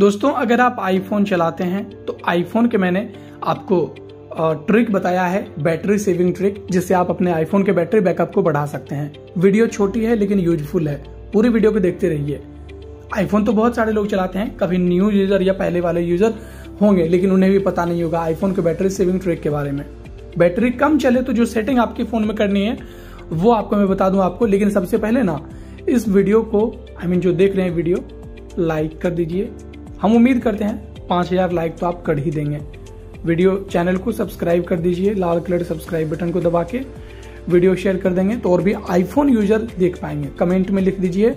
दोस्तों अगर आप आईफोन चलाते हैं तो आईफोन के मैंने आपको ट्रिक बताया है, बैटरी सेविंग ट्रिक, जिससे आप अपने आईफोन के बैटरी बैकअप को बढ़ा सकते हैं। वीडियो छोटी है लेकिन यूजफुल है, पूरी वीडियो को देखते रहिए। आईफोन तो बहुत सारे लोग चलाते हैं, कभी न्यू यूजर या पहले वाले यूजर होंगे, लेकिन उन्हें भी पता नहीं होगा आईफोन के बैटरी सेविंग ट्रिक के बारे में। बैटरी कम चले तो जो सेटिंग आपके फोन में करनी है वो आपको मैं बता दूं आपको। लेकिन सबसे पहले ना इस वीडियो को जो देख रहे हैं वीडियो लाइक कर दीजिए। हम उम्मीद करते हैं 5000 लाइक तो आप कर ही देंगे। वीडियो चैनल को सब्सक्राइब कर दीजिए, लाल कलर सब्सक्राइब बटन को दबा के वीडियो शेयर कर देंगे तो और भी आईफोन यूजर देख पाएंगे। कमेंट में लिख दीजिए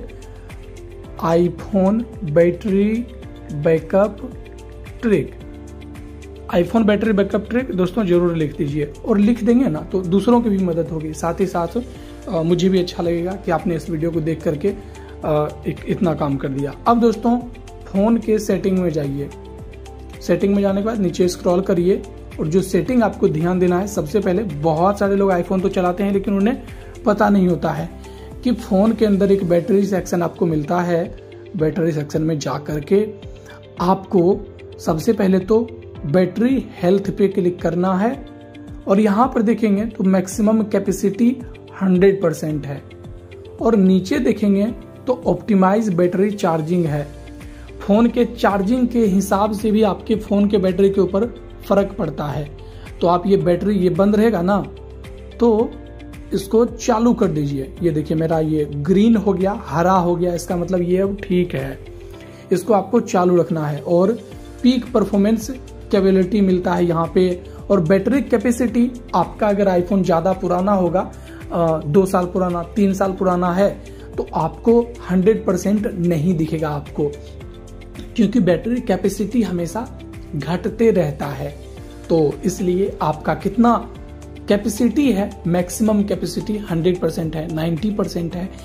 iPhone battery backup trick, iPhone battery backup trick दोस्तों जरूर लिख दीजिए। और लिख देंगे ना तो दूसरों की भी मदद होगी, साथ ही साथ मुझे भी अच्छा लगेगा कि आपने इस वीडियो को देख करके इतना काम कर दिया। अब दोस्तों फोन के सेटिंग में जाइए। सेटिंग में जाने के बाद नीचे स्क्रॉल करिए और जो सेटिंग आपको ध्यान देना है, सबसे पहले बहुत सारे लोग आईफोन तो चलाते हैं लेकिन उन्हें पता नहीं होता है कि फोन के अंदर एक बैटरी सेक्शन आपको मिलता है। बैटरी सेक्शन में जा करके आपको सबसे पहले तो बैटरी हेल्थ पे क्लिक करना है और यहाँ पर देखेंगे तो मैक्सिमम कैपेसिटी 100% है और नीचे देखेंगे तो ऑप्टिमाइज बैटरी चार्जिंग है। फोन के चार्जिंग के हिसाब से भी आपके फोन के बैटरी के ऊपर फर्क पड़ता है। तो आप ये बैटरी ये बंद रहेगा ना तो इसको चालू कर दीजिए। ये देखिए मेरा ये ग्रीन हो गया, हरा हो गया, इसका मतलब ये अब ठीक है। इसको आपको चालू रखना है और पीक परफॉर्मेंस कैपेबिलिटी मिलता है यहाँ पे। और बैटरी कैपेसिटी आपका अगर आईफोन ज्यादा पुराना होगा, 2 साल पुराना, 3 साल पुराना है, तो आपको 100% नहीं दिखेगा आपको, क्योंकि बैटरी कैपेसिटी हमेशा घटते रहता है। तो इसलिए आपका कितना कैपेसिटी है, मैक्सिमम कैपेसिटी 100% है, 90% है,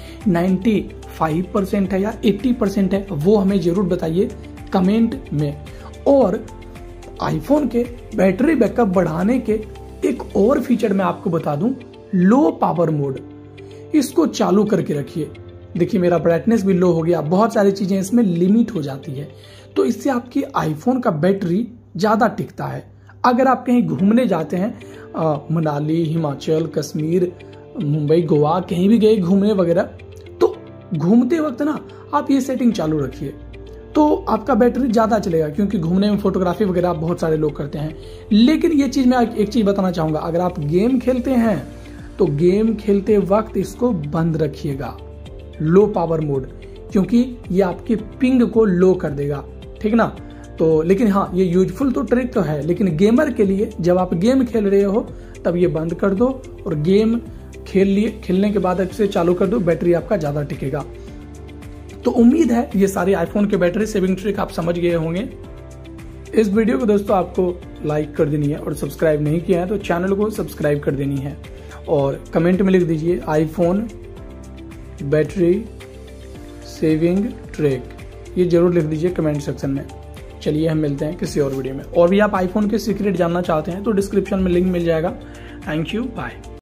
95% है या 80% है, वो हमें जरूर बताइए कमेंट में। और आईफोन के बैटरी बैकअप बढ़ाने के एक और फीचर मैं आपको बता दूं, लो पावर मोड, इसको चालू करके रखिए। देखिए मेरा ब्राइटनेस भी लो हो गया, बहुत सारी चीजें इसमें लिमिट हो जाती है, तो इससे आपकी आईफोन का बैटरी ज्यादा टिकता है। अगर आप कहीं घूमने जाते हैं, मनाली, हिमाचल, कश्मीर, मुंबई, गोवा, कहीं भी गए घूमने वगैरह, तो घूमते वक्त ना आप ये सेटिंग चालू रखिए तो आपका बैटरी ज्यादा चलेगा, क्योंकि घूमने में फोटोग्राफी वगैरह बहुत सारे लोग करते हैं। लेकिन ये चीज मैं एक चीज बताना चाहूंगा, अगर आप गेम खेलते हैं तो गेम खेलते वक्त इसको बंद रखिएगा, लो पावर मोड, क्योंकि ये आपके पिंग को लो कर देगा, ठीक ना। तो लेकिन हाँ ये यूजफुल तो ट्रिक तो है, लेकिन गेमर के लिए जब आप गेम खेल रहे हो तब ये बंद कर दो और गेम खेलने के बाद इसे चालू कर दो, बैटरी आपका ज्यादा टिकेगा। तो उम्मीद है ये सारे आईफोन के बैटरी सेविंग ट्रिक आप समझ गए होंगे। इस वीडियो को दोस्तों आपको लाइक कर देनी है और सब्सक्राइब नहीं किया है तो चैनल को सब्सक्राइब कर देनी है और कमेंट में लिख दीजिए आईफोन बैटरी सेविंग ट्रिक, ये जरूर लिख दीजिए कमेंट सेक्शन में। चलिए हम मिलते हैं किसी और वीडियो में। और भी आप आईफोन के सीक्रेट जानना चाहते हैं तो डिस्क्रिप्शन में लिंक मिल जाएगा। Thank you, bye.